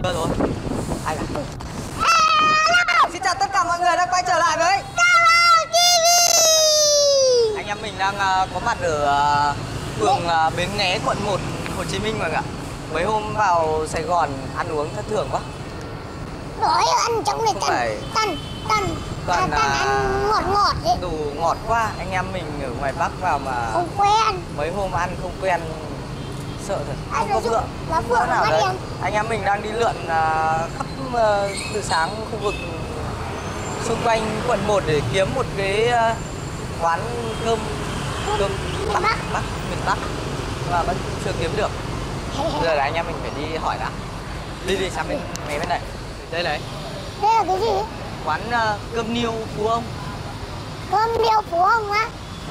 rồi. Ai cả. Xin chào tất cả mọi người đã quay trở lại với Calo TV. anh em mình đang có mặt ở phường Bến Nghé, quận 1, Hồ Chí Minh mọi người ạ. Mấy hôm vào Sài Gòn ăn uống thất thường quá. Đói ăn trong này toàn ăn ngọt đấy. Đủ ngọt quá, anh em mình ở ngoài Bắc vào mà Không quen. mấy hôm ăn không quen, sợ thật, không có vượng. Lá phượng nào mất đấy. em. Anh em mình đang đi lượn khắp từ sáng khu vực xung quanh quận 1 để kiếm một cái quán cơm Bắc, miền Bắc mà vẫn chưa kiếm được. Bây giờ là anh em mình phải đi hỏi đã. Đi sang bên ngay bên này. Đây này. Đây là cái gì? Quán cơm niêu Phú Ông. Cơm niêu Phú Ông á?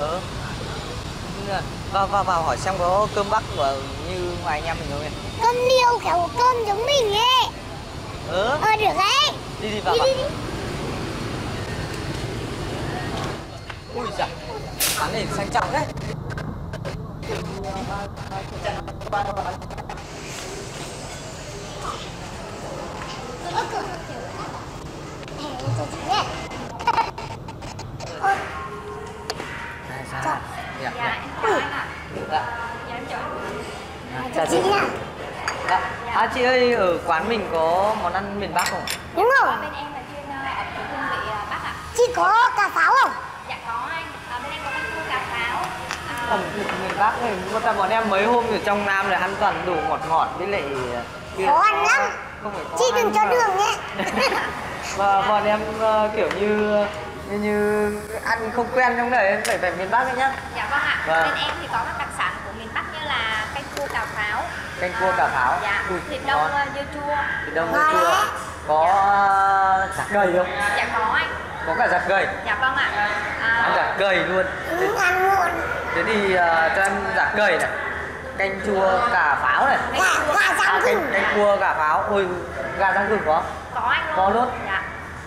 Vào hỏi xem có cơm Bắc như ngoài anh em mình không em? Cơm niêu kiểu cơm giống mình ấy. Được đấy. Đi vào. Đi. Ui giời, quán này sang trọng đấy. Chào chị. Chị ơi, ở quán mình có món ăn miền Bắc không? Đúng rồi. Bên em là chuyên ẩm thực hương vị Bắc ạ. Chị có cà pháo không? Dạ có anh. Bên em có bánh cua cà pháo. Ẩm thực miền Bắc thì có bọn em mấy hôm ở trong Nam là ăn toàn đủ ngọt với lại Khó ăn lắm. Không phải khó Chị đừng ăn cho mà. đường nhé. Và bọn em kiểu như ăn không quen trong này phải miền Bắc đấy nhá. Dạ vâng ạ. Vâng. Bên em thì có các đặc sản của miền Bắc như là canh cua cà pháo. Canh cua cà pháo. Dạ. Ui, Thịt đông dưa chua. Thịt đông dưa chua. Có giặc gầy không? Dạ có anh. Có cả giặc gầy. Dạ vâng ạ. Ăn giặc gầy luôn. Ăn luôn. Thế thì cho em giặc gầy này. Canh chua cà pháo này. Gà rang gừng. Canh cua cà pháo. Ôi, gà rang gừng có? Có anh luôn. Có luôn. Dạ.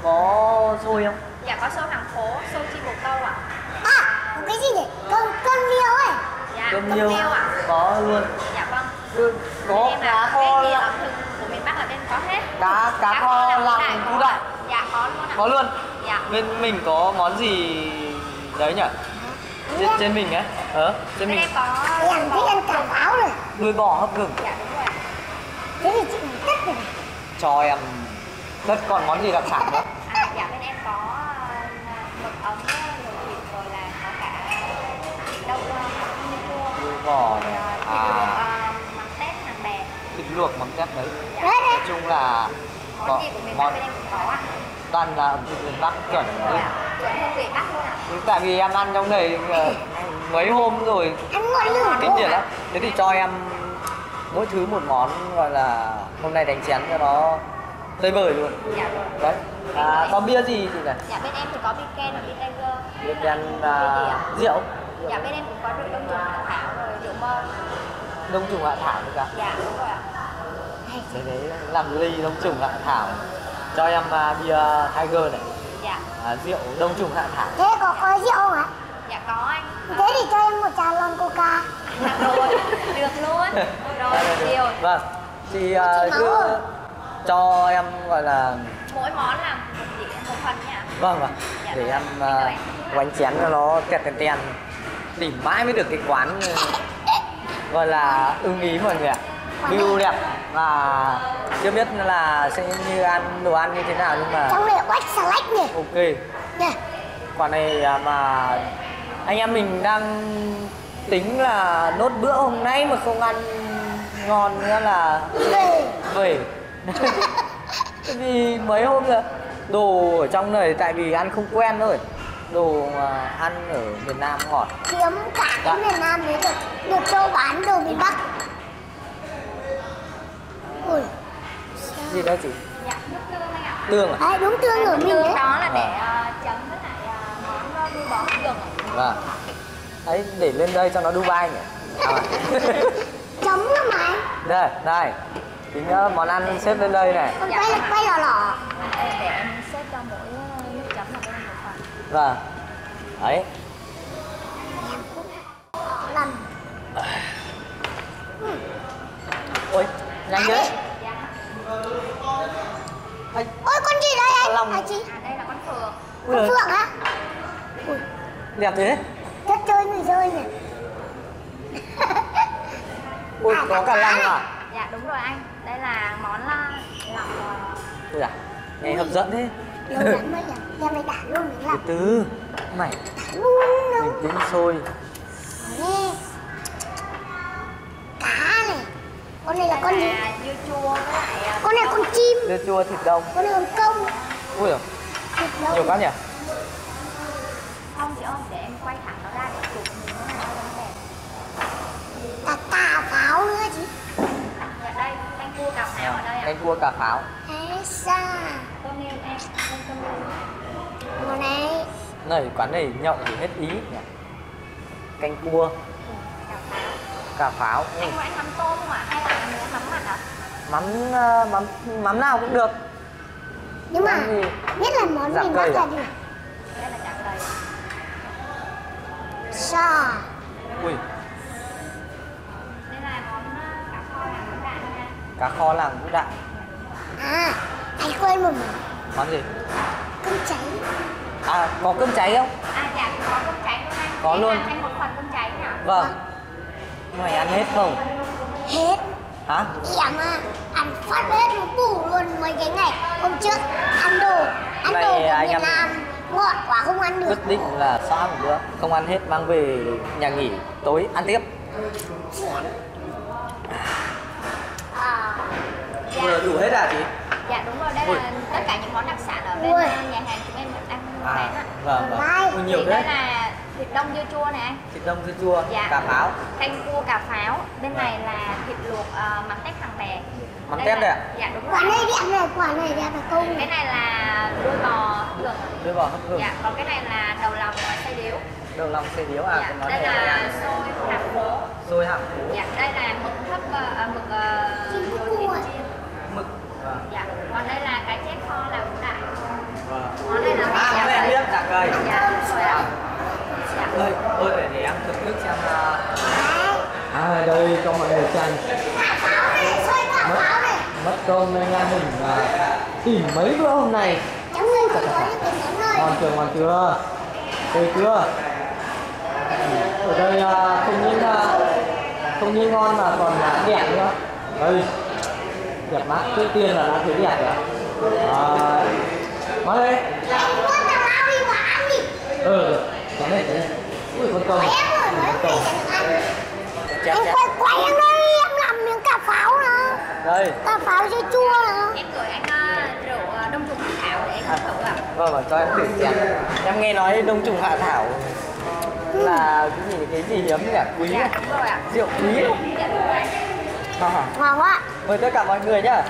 Có xôi không? Dạ có xôi hàng phố, xôi chi bồ câu ạ. Cái gì nhỉ? Cơm niêu ấy. Dạ. Cơm niêu ạ. có luôn. Dạ vâng. Có Bên em cá là kho. cái ẩm thực của miền Bắc là bên có hết. Cá kho lòng Phú Đại. Dạ có luôn ạ. Có luôn. Dạ. Bên mình có món gì đấy nhỉ? Trên mình ấy. Trên Bên mình. em có Em thích ăn cà pháo rồi. Đuôi bò hấp gừng. Dạ đúng rồi. Thế thì chị tất rồi. Cho em. Rất còn món gì đặc sản nữa? Dạ bên em có mực ống, nồi thịt rồi là có cả thịt đông như cua. Đuôi bò này. Thịt luộc mắm tép hàng bè. Thịt luộc mắm tép đấy. Dạ. Nói chung là Món gì của miền Bắc bên em cũng có ạ. toàn là ẩm thực miền Bắc chuẩn đấy. Dạ. Chuẩn hương vị Bắc luôn ạ. Tại vì em ăn trong này mấy hôm rồi Ăn ngọt lửa. kinh điển lắm. Thế thì cho em mỗi thứ một món, gọi là hôm nay đánh chén cho nó tơi bời luôn. Dạ rồi. Đấy. Có bia gì chị này? Dạ bên em thì có Biken và Tiger. Bia đen rượu. Dạ bên em cũng có rượu đông trùng hạ thảo rồi rượu mơ. Đông trùng hạ thảo nữa cả. Dạ đúng rồi ạ. Cái đấy làm ly đông trùng hạ thảo. Cho em bia Tiger này. Dạ. Rượu đông trùng hạ thảo. Thế có rượu không ạ? Dạ có anh. Thế thì cho em một trà lon coca. Rồi, được luôn. Rồi, điều. Vâng. Thì cứ cho em gọi là Mỗi món là một phần nha. vâng ạ. Dạ, Để rồi. em Em đợi anh. quánh chén cho nó ten. Tìm mãi mới được cái quán gọi là ưng ý mọi người ạ. View đẹp và chưa biết là sẽ như ăn đồ ăn như thế nào nhưng mà Trong này quách xà lách nhỉ? ok. Nè. Quán này mà anh em mình đang tính là nốt bữa hôm nay mà không ăn ngon nữa là về. Vì mấy hôm rồi đồ ở trong này tại vì ăn không quen thôi. Đồ mà ăn ở miền Nam ngọt. Kiếm cả cái miền Nam đấy được châu bán đồ miền Bắc. Ui. Gì đó chị? Dạ, nước tương anh ạ. Tương à? Đấy, đúng tương ở mình Tương đấy. đó là để chấm với lại món đuôi bò hấp gừng ạ. Vâng. Đấy, để lên đây cho nó Dubai nhỉ? Chấm nữa mà anh. Đây. Tính món ăn xếp lên đây này. Còn quay lò. Để em xếp cho mỗi nước chấm là bên em một phần. Vâng. Đấy. Lần. Ôi, nhanh đấy. Dạ. Ôi con gì đây anh? Lòng. À chị? Đây là con phượng. Con phượng á? Ui, Đẹp thế. rất chơi người chơi nhỉ. Ui, có cả lòng à? Dạ đúng rồi anh. Đây là món lòng. Ui à, nghe hấp dẫn thế. Lâu lắm mới được. Em này đã luôn mình làm. Từ từ, mày Luôn mình đâu. tính xôi. Nè. Cá này. Con này là con gì? Dưa chua với lại Con này con chim. Dưa chua thịt đông. Con này con công. Ui à, Thịt đông. nhiều quá nhỉ? không chị ơi, để em quay thẳng nó ra để chụp mình nó này nó đẹp. Cả cà pháo nữa chị. Dạ đây, canh cua cà pháo ở đây ạ. Canh cua cà pháo. Ây xa. Tôm nêm em, tôm nêm. Mùa này. Này quán này nhậu thì hết ý nhỉ? Canh cua, Cà pháo. cà pháo. Anh có ăn mắm tôm không ạ? Hay là ăn mắm mặn ạ? Mắm nào cũng được. Nhưng mà Món gì? nhất là món Dạ mình cây bắt à? là gì? Đây là chả cây. Sò. Ui, Đây là món cá kho làm với đạn nha. cá kho làm vũ đại. À, anh quên một món. Món gì? Cơm cháy. À, có cơm cháy không? À dạ, có cơm cháy luôn anh. Có Em luôn. làm thêm một phần cơm cháy nhỉ? Vâng. Mày ăn hết không? Hết. Hả? Em à, ăn phát hết nó bù luôn mấy cái này. Hôm trước ăn đồ Này, của anh Việt em- Nam ngọt quá không ăn được. Quyết định là xóa một bữa, không ăn hết mang về nhà nghỉ, tối ăn tiếp. À, Vừa đủ hết à chị? Dạ đúng rồi, đây Ui. là tất cả những món đặc sản ở bên Ui. nhà hàng chúng em ăn À, bán ạ. vâng vâng. Này. Ui, nhiều Thì đây thế. là thịt đông dưa chua này anh. Thịt đông dưa chua, Dạ. cà pháo. Canh cua cà pháo. Bên này là thịt luộc mắm tép hàng bè. Mắm Đây tép là- đây ạ? Dạ đúng quả rồi. này đẹp này, quả này đẹp là công Cái này. này là đuôi bò gừng. Đuôi bò hấp gừng. Dạ, còn cái này là đầu lòng xay điếu. Đầu lòng xe điếu à? Dạ, Cái món đây này là ăn xôi hạt phố. xôi hạng phú. Dạ, đây là mực hấp mực Chim rồi cua. thịt chiên. Mực. Vâng. Dạ, còn đây là cái chép kho làm đại. Vâng. Món này là À, món này biết, dạ cây. Dạ, đúng rồi ạ. Dạ. Ơi, để em thưởng thức xem. Đấy. Đây cho mọi người xem. Cà pháo này, xôi cà pháo này. Mất công nên anh mình tỉ mấy bữa hôm này. Cháu người chỉ có những cái món này. Ngon chưa? Tươi chưa? Ở đây không những ngon mà còn đẹp nữa. Đây, đẹp mắt. Trước tiên là đã thấy đẹp rồi. Nói đây. Anh muốn tao lao đi mà ăn đi. Nói đây. Ui, con tôm. Em rồi, nói Con tôm. đi Chép, anh chép. quay em đây, em làm miếng cà pháo nữa. Đây. Cà pháo dưa chua nữa. Em gửi anh rượu đông trùng hạ thảo để anh thử ạ. Vâng, cho em thử xem. Em nghe nói đông trùng hạ thảo là cái gì hiếm nhỉ? Quý Dạ, à? đúng rồi ạ. Rượu quý đâu. Dạ, đúng rồi. Ngon quá. Mời tất cả mọi người nhá.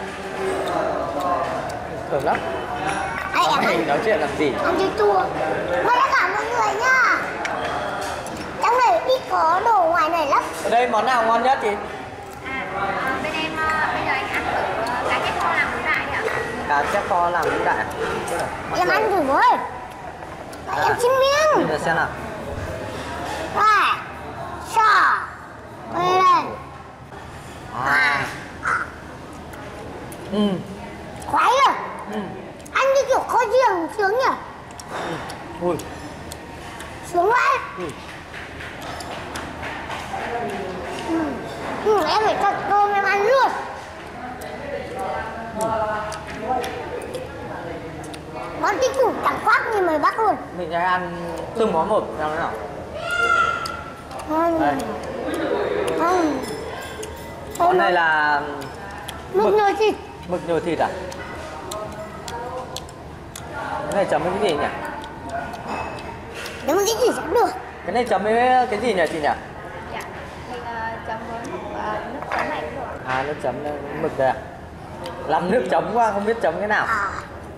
Thơm lắm. Đây em Mày ăn, nói chuyện làm gì? ăn dưa chua. Mời tất cả mọi người nhá. Trong này ít có đồ ngoài này lắm. Ở đây món nào ngon nhất chị? Bên em bây giờ anh ăn thử cá chép kho làm với đại ạ. Cá chép kho làm vũ đại. Em ăn thử rồi. Đấy, em xin miếng. Nhìn là xem nào. Này, sò. Đây đây. À. Khoái rồi. Ăn như kiểu kho riêng sướng nhỉ? Ui. Sướng vậy. Em phải thật cơm em ăn luôn. Món tinh củ chẳng khoác như mày Bắc luôn. Mình sẽ ăn từng món một xem thế nào. Ngon. Đây. Ngon. Món này là Mực nhồi thịt. mực nhồi thịt à? Cái này chấm với cái gì nhỉ? Nếu mà cái gì cũng được. Cái này chấm với cái gì nhỉ chị nhỉ? Dạ. Mình chấm với nước chấm này cũng được. À, nước chấm mực đây à? Làm nước chấm qua không biết chấm cái nào. À.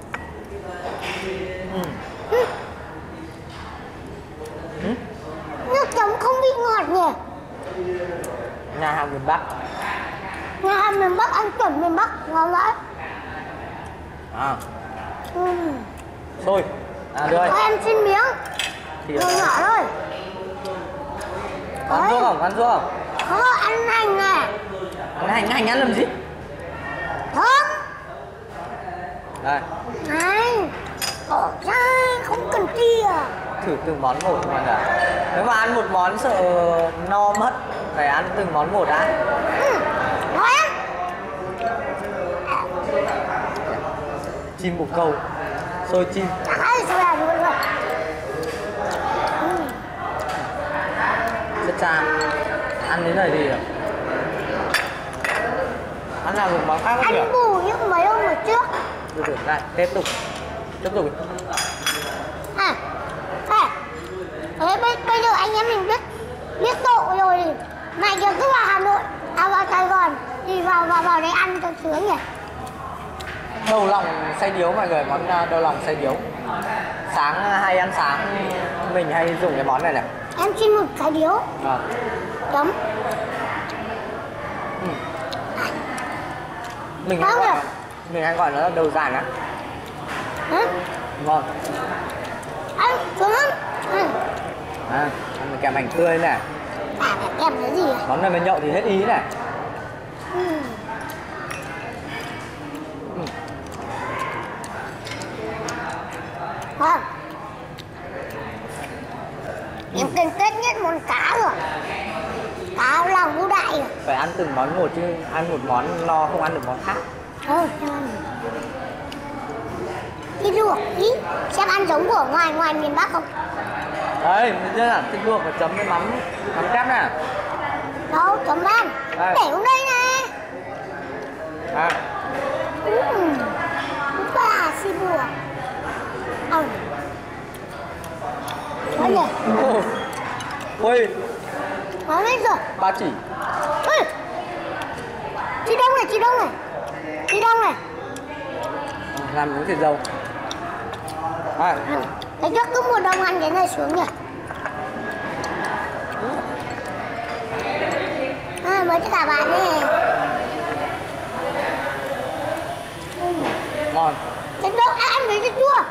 Nước chấm không bị ngọt nhỉ? Nhà hàng miền Bắc. Nhà hàng miền Bắc ăn chuẩn miền Bắc ngon vậy. À, xôi. À, đưa ơi. Thôi em xin miếng. Thì Nhỏ nhỏ thôi. ăn xuống không? Ăn xuống không? Không, ăn hành này. Hành ăn làm gì? Thơm. Đây, Này, bỏ ra, không cần chia. thử từng món một mà đã. Nếu mà ăn một món sợ no mất, phải ăn từng món một đã. Ngon lắm. Chim bồ câu, xôi chim. Chẳng ai sao làm luôn rồi. Rất cha. Ăn đến này thì ăn nào một món khác không nhỉ? Anh bù như mấy hôm ở trước. Từ lại tiếp tục À, thế bây giờ anh em mình biết độ rồi thì mày giờ cứ vào Hà Nội, vào Sài Gòn thì vào đấy ăn cho sướng nhỉ. đầu lòng xay điếu mọi người, món đầu lòng xay điếu. Sáng hay ăn sáng mình hay dùng cái món này này. Em xin một cái điếu. Chấm. Mình hay gọi nó là đầu giản á. Ngon. Ăn sướng lắm. Ăn kèm hành tươi này. Kèm cái gì à? Món này mà nhậu thì hết ý này. Vâng. Em cần kết nhất món cá rồi. Cá lòng vũ đại rồi. Phải ăn từng món một chứ ăn một món no không ăn được món khác. Thịt luộc ý, xem ăn giống của ngoài miền Bắc không? Đây, mình chưa là thịt luộc và chấm với mắm tép nè. Đâu, chấm ăn. Để xuống đây nè. Bà xì bùa. Nói nhỉ? Ôi, nói lên rồi. ba chỉ. Chị Đông này. Làm miếng thịt dâu. Thế trước cứ mùa đông ăn cái này xuống nhỉ? Mới tất cả bạn này. Ngon. Thịt đông ăn với thịt chua.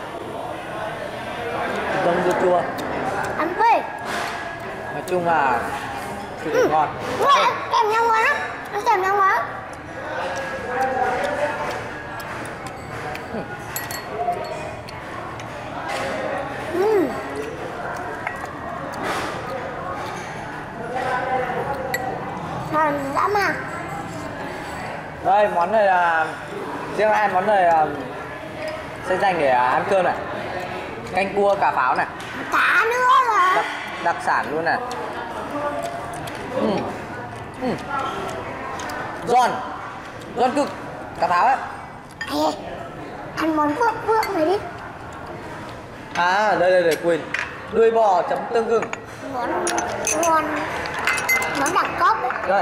Thịt đông dưa chua. Ăn phê. Nói chung là thịt ngon. Kèm nhau ngon lắm. Nó kèm nhau ngon lắm. Ngon dã man. Đây, món này là riêng em món này sẽ dành để ăn cơm này. Canh cua cà pháo này. Cá nữa rồi. Đặc sản luôn này. Giòn cực cà pháo ấy. Ăn món phước này đi. Đây quên. Đuôi bò chấm tương gừng. Món đẳng cấp ấy. Đây.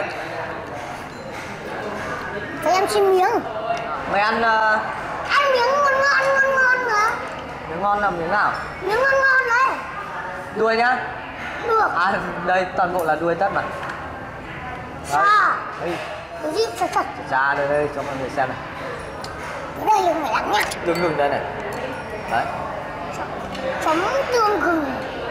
Thế em xin miếng. Mày ăn Ăn miếng ngon nữa. miếng ngon là miếng nào? Miếng ngon đấy. Đuôi nhá. Được. Đây toàn bộ là đuôi tất mà. Sao? Đây. Cái gì thật. Cha đây cho mọi người xem này. Cái đây phải lắng nhá. Tương gừng đây này. Đấy. Chấm tương gừng.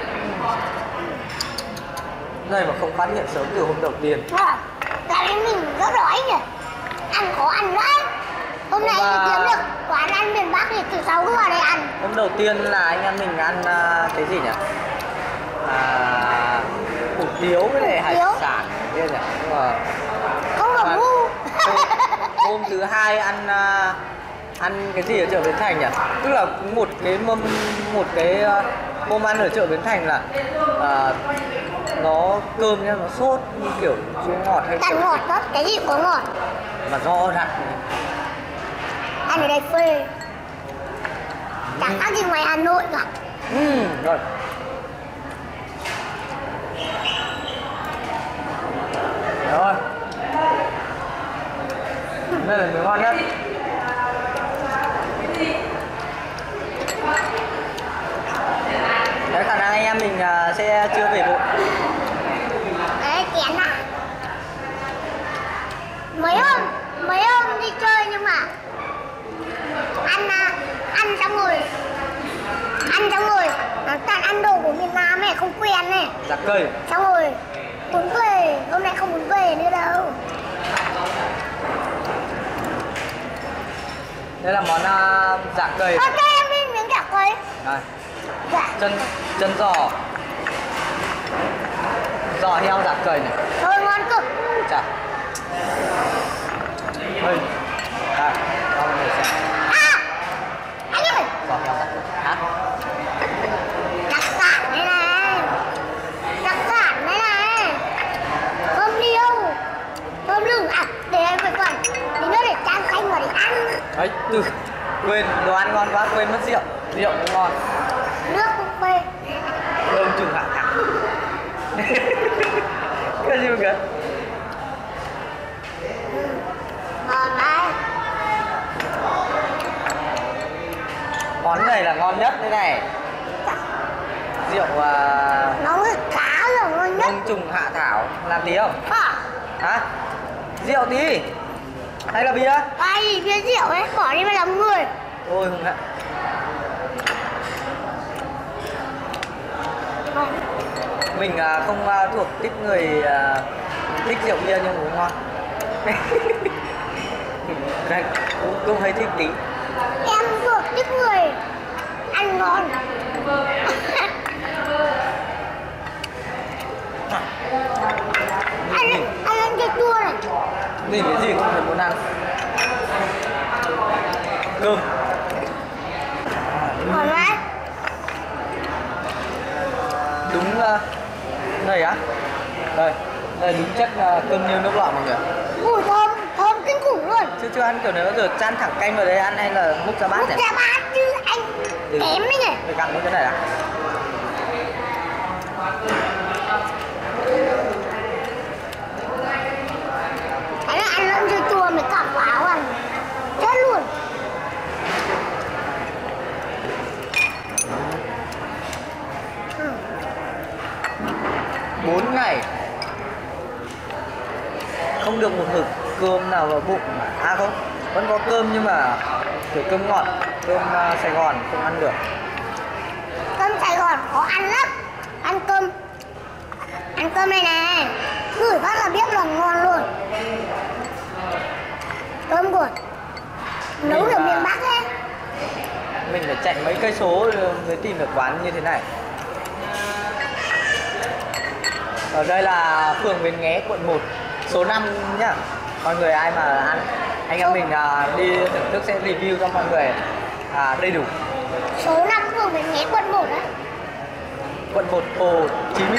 Đây mà không phát hiện sớm từ hôm đầu tiên. Tại vì mình rất đói nhỉ. Ăn khó ăn lắm. Hôm nay thì kiếm được quán ăn miền Bắc thì từ 6 đứa vào đây ăn. Hôm đầu tiên là anh em mình ăn cái gì nhỉ? Hủ tiếu với lại hải sản kia nhỉ? Nhưng mà không được ngu. hôm thứ hai ăn cái gì ở chợ Bến Thành nhỉ? Tức là một cái mâm ăn ở chợ Bến Thành là nó cơm nhá, nó sốt như kiểu chua ngọt hay Đặt ngọt đó, cái gì có ngọt. mà do đặt Ăn ở đây phê. Chẳng khác gì ngoài Hà Nội cả. Rồi. Rồi. Đây là miếng ngon nhất. Đấy, khả năng anh em mình sẽ chưa về bộ. Đấy, kén à. Mấy hôm đi chơi nhưng mà ăn xong rồi toàn ăn đồ của miền Nam này không quen này. Giặc cây. Xong rồi muốn về, hôm nay không muốn về nữa đâu. Đây là món dạ cầy. Cho em đi miếng chả cây. Đây. Dạ. Chân giò. Giò heo dạ cầy này. Thôi ngon cực. Chà. Đây. Đây, cho mọi người xem. Anh ơi. Giò heo dạ cầy. Hả? Đặc sản đây này. Đặc sản đây này. Cơm điêu. Cơm lửng à, để em phải quẩn. Tí nữa để chan canh vào để ăn. Đấy, quên, đồ ăn ngon quá, quên mất rượu. Rượu cũng ngon. Nước cũng phê. Cơm trùng hạ thẳng. Cái gì mà kìa? Ngon đấy. Món này là ngon nhất đây này. Rượu Nó với cá là ngon nhất. đông trùng hạ thảo. Làm tí không? À, Hả? Rượu tí. Hay là bia? ai bia rượu ấy, bỏ đi mà làm người. Ôi không ạ. Mình không thuộc thích người thích rượu bia nhưng uống ngon. cũng hơi thích tí. Em thuộc thích người ăn ngon. Anh ăn cái chua này. Nhìn cái gì cũng phải muốn ăn. Cơm. Ngon đấy. Đúng đây á. Đây đúng chất cơm niêu nước lọ mọi người. Mùi thơm, thơm kinh khủng luôn. Chưa ăn kiểu này bao giờ, chan thẳng canh vào đây ăn hay là múc ra bát Múc này? ra bát chứ anh kém đấy nhỉ. Để cặn với cái này à? Cái này ăn lẫn chua chua mới cảm vào ăn. Chết luôn. Ừ. 4 ngày không được một hực cơm nào vào bụng. À không, vẫn có cơm nhưng mà kiểu cơm ngọt, cơm Sài Gòn không ăn được. Cơm Sài Gòn khó ăn lắm. Ăn cơm này này, ngửi phát là biết là ngon luôn. Cơm của nấu được miền Bắc ấy. Mình phải chạy mấy cây số mới tìm được quán như thế này. Ở đây là phường Bến Nghé, quận 1, số 5 nhá. Mọi người ai mà ăn, anh em mình đi thưởng thức sẽ review cho mọi người đầy đủ. Số 5 phường Bến Nghé, quận 1 á. Quận 1, Hồ Chí Minh.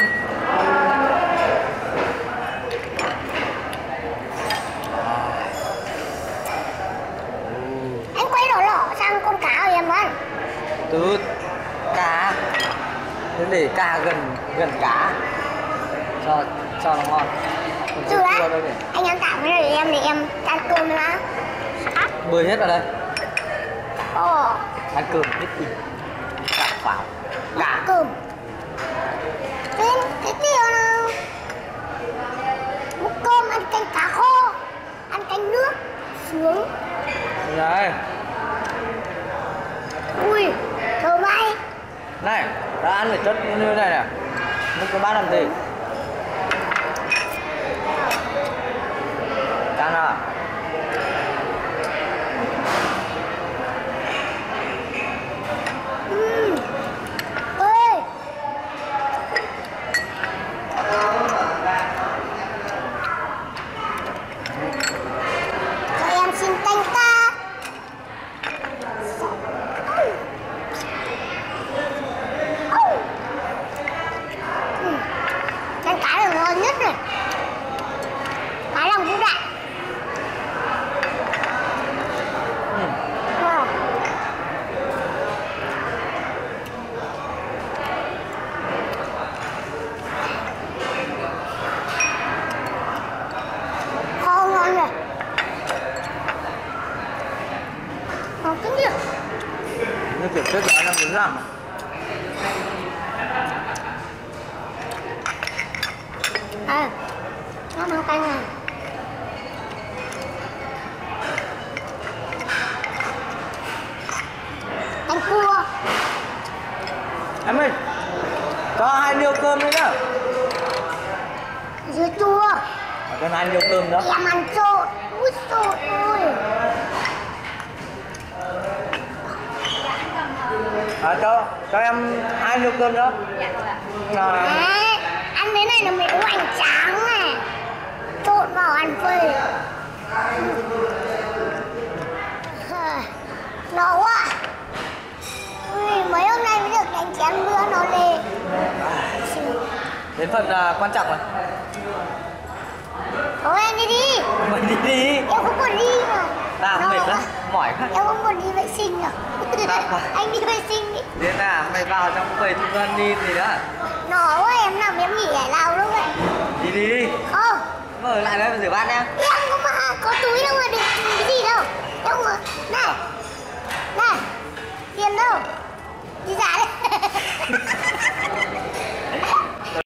Anh quay đổ lỏ sang con cá của em ăn. Từ cá để cá gần cá cho nó ngon. Từ đấy, anh ăn tạm cái này để em ăn cơm nữa. Bơi hết vào đây. Ồ, Ăn cơm hết thịt, cả pháo, cá. cơm. Thêm cái kia nào. Múc cơm ăn canh cá khô, ăn canh nước, sướng. Đây. Ui, thơm bay. Này, đã ăn phải chất như thế này nè. Múc cái bát làm gì? Ăn à? Ê. Cho em xin canh cá. Canh cá là ngon nhất rồi. Cá lòng vũ đại. Wow. Kho ngon rồi. Ngon kinh nhỉ. Như kiểu trước đó là muốn làm. À, nó mang canh này. Canh cua. Em ơi, cho 2 niêu cơm nữa nhá. Dưa chua. Cho 2 niêu cơm nữa. Em ăn trộn. Úi dồi ôi. cho em 2 nồi cơm nữa. Dạ thôi ạ. À, ăn cái này là mẹ hoành tráng này, trộn vào ăn phê. Nó quá. Ui, mấy hôm nay mới được đánh chén bữa nó lên. Đến phần quan trọng rồi. Thôi em đi đi. Mày đi đi. Em không còn đi mà. Tao mệt lắm, mỏi quá. Em không còn đi vệ sinh nữa. Tao Anh đi vệ sinh đi. Đến mày vào trong quầy trung dân đi gì nữa. Nó quá, em nằm em nghỉ giải lao lúc vậy. Đi đi. Không. Mở lại đây rửa bát nhá. Em có mà có túi đâu mà được cái gì đâu. Em mà này. Này. Tiền đâu? Đi giả đấy.